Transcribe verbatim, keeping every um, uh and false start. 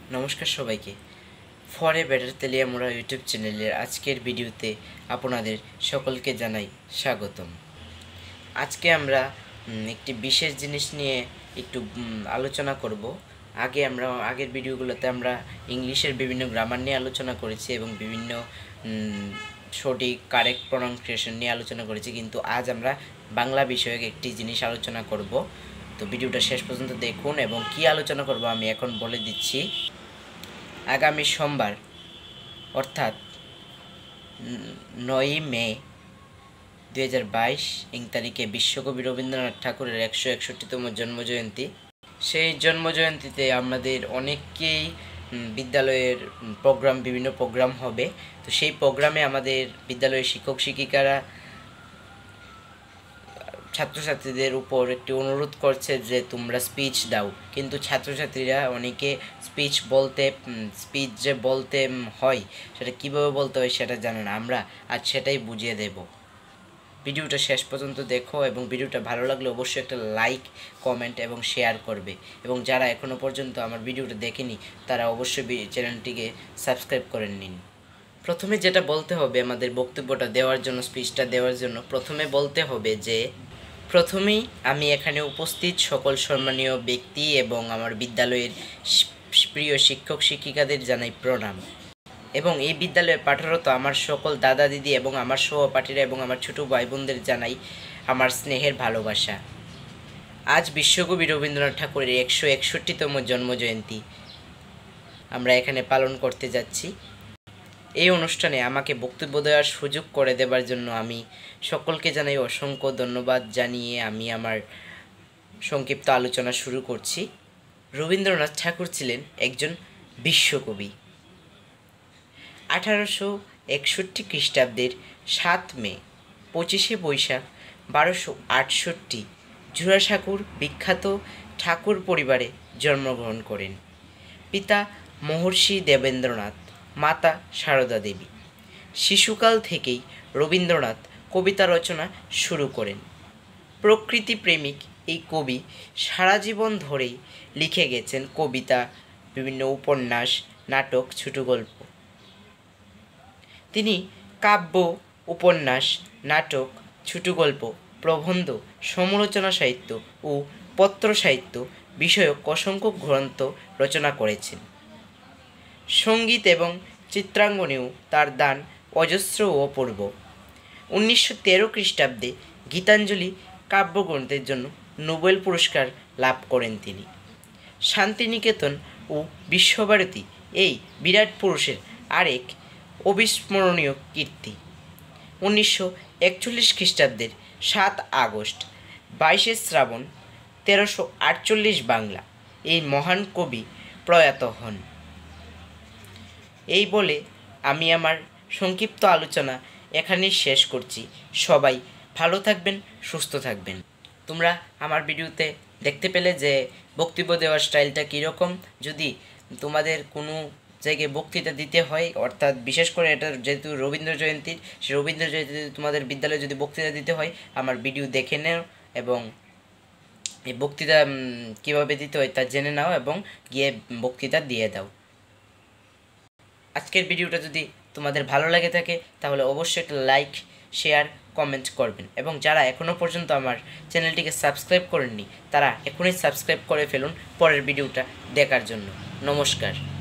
নমস্কার সবাইকে। ফরে বেটার তেলিয়া মোড়া ইউটিউব চ্যানেলের আজকের ভিডিওতে আপনাদের সকলকে জানাই স্বাগতম। আজকে আমরা একটি বিশেষ জিনিস নিয়ে একটু আলোচনা করব। আগে আমরা আগের ভিডিওগুলোতে আমরা ইংলিশের বিভিন্ন গ্রামার নিয়ে আলোচনা করেছি এবং বিভিন্ন সঠিক কারেক্ট প্রনাউন্সিয়েশন নিয়ে আলোচনা করেছি, কিন্তু আজ আমরা বাংলা বিষয়ক একটি জিনিস আলোচনা করব। তো ভিডিওটা শেষ পর্যন্ত দেখুন এবং কি আলোচনা করব আমি এখন বলে দিচ্ছি। আগামী সোমবার অর্থাৎ নয়ই মে দুই হাজার বাইশ ইং তারিখে বিশ্বকবি রবীন্দ্রনাথ ঠাকুরের একশো একষট্টিতম জন্মজয়ন্তী। সেই জন্মজয়ন্তীতে আমাদের অনেককেই বিদ্যালয়ের প্রোগ্রাম বিভিন্ন প্রোগ্রাম হবে। তো সেই প্রোগ্রামে আমাদের বিদ্যালয়ের শিক্ষক শিক্ষিকারা ছাত্রছাত্রীদের উপর একটি অনুরোধ করছে যে তোমরা স্পিচ দাও, কিন্তু ছাত্রছাত্রীরা অনেকে স্পিচ বলতে স্পিচ যে বলতে হয় সেটা কীভাবে বলতে হয় সেটা জানে না। আমরা আজ সেটাই বুঝিয়ে দেব। ভিডিওটা শেষ পর্যন্ত দেখো এবং ভিডিওটা ভালো লাগলে অবশ্যই একটা লাইক, কমেন্ট এবং শেয়ার করবে, এবং যারা এখনও পর্যন্ত আমার ভিডিওটা দেখেনি তারা অবশ্যই চ্যানেলটিকে সাবস্ক্রাইব করে নিন। প্রথমে যেটা বলতে হবে আমাদের বক্তব্যটা দেওয়ার জন্য, স্পিচটা দেওয়ার জন্য প্রথমে বলতে হবে যে প্রথমেই আমি এখানে উপস্থিত সকল সম্মানীয় ব্যক্তি এবং আমার বিদ্যালয়ের প্রিয় শিক্ষক শিক্ষিকাদের জানাই প্রণাম, এবং এই বিদ্যালয়ে পাঠরত আমার সকল দাদা দিদি এবং আমার সহপাঠীরা এবং আমার ছোটো ভাই বোনদের জানাই আমার স্নেহের ভালোবাসা। আজ বিশ্বকবি রবীন্দ্রনাথ ঠাকুরের একশো একষট্টিতম জন্মজয়ন্তী আমরা এখানে পালন করতে যাচ্ছি। এই অনুষ্ঠানে আমাকে বক্তব্য দেওয়ার সুযোগ করে দেবার জন্য আমি সকলকে জানাই অসংখ্য ধন্যবাদ জানিয়ে আমি আমার সংক্ষিপ্ত আলোচনা শুরু করছি। রবীন্দ্রনাথ ঠাকুর ছিলেন একজন বিশ্বকবি। আঠারোশো একষট্টি খ্রিস্টাব্দের সাত মে পঁচিশে বৈশাখ বারোশো আটষট্টি জোড়াসাঁকোর বিখ্যাত ঠাকুর পরিবারে জন্মগ্রহণ করেন। পিতা মহর্ষি দেবেন্দ্রনাথ, মাতা সারদা দেবী। শিশুকাল থেকেই রবীন্দ্রনাথ কবিতা রচনা শুরু করেন। প্রকৃতিপ্রেমিক এই কবি সারা জীবন ধরেই লিখে গেছেন কবিতা, বিভিন্ন উপন্যাস, নাটক, ছোট গল্প। তিনি কাব্য, উপন্যাস, নাটক, ছোট গল্প, প্রবন্ধ, সমালোচনা সাহিত্য ও পত্র সাহিত্য বিষয়ক অসংখ্য গ্রন্থ রচনা করেছেন। সঙ্গীত এবং চিত্রাঙ্গনেও তার দান অজস্র ও অপূর্ব। উনিশশো তেরো খ্রিস্টাব্দে গীতাঞ্জলি কাব্যগ্রন্থের জন্য নোবেল পুরস্কার লাভ করেন তিনি। শান্তিনিকেতন ও বিশ্বভারতী এই বিরাট পুরুষের আরেক অবিস্মরণীয় কীর্তি। উনিশশো একচল্লিশ খ্রিস্টাব্দের সাত আগস্ট বাইশে শ্রাবণ তেরোশো আটচল্লিশ বাংলা এই মহান কবি প্রয়াত হন। এই বলে আমি আমার সংক্ষিপ্ত আলোচনা এখানেই শেষ করছি। সবাই ভালো থাকবেন, সুস্থ থাকবেন। তোমরা আমার ভিডিওতে দেখতে পেলে যে বক্তব্য দেওয়ার স্টাইলটা কীরকম। যদি তোমাদের কোনো জায়গায় বক্তৃতা দিতে হয়, অর্থাৎ বিশেষ করে এটা যেহেতু রবীন্দ্র জয়ন্তীর, সে রবীন্দ্র জয়ন্তীতে তোমাদের বিদ্যালয়ে যদি বক্তৃতা দিতে হয় আমার ভিডিও দেখে নাও এবং এই বক্তৃতা কীভাবে দিতে হয় তা জেনে নাও এবং গিয়ে বক্তৃতা দিয়ে দাও। আজকের ভিডিওটা যদি তোমাদের ভালো লাগে থাকে তাহলে অবশ্যই একটা লাইক, শেয়ার, কমেন্ট করবেন, এবং যারা এখনও পর্যন্ত আমার চ্যানেলটিকে সাবস্ক্রাইব করেননি তারা এখনই সাবস্ক্রাইব করে ফেলুন পরের ভিডিওটা দেখার জন্য। নমস্কার।